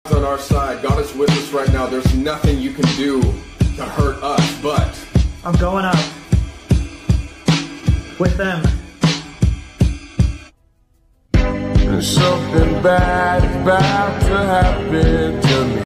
God's on our side. God is with us right now. There's nothing you can do to hurt us, but I'm going up with them. Something bad is about to happen to me.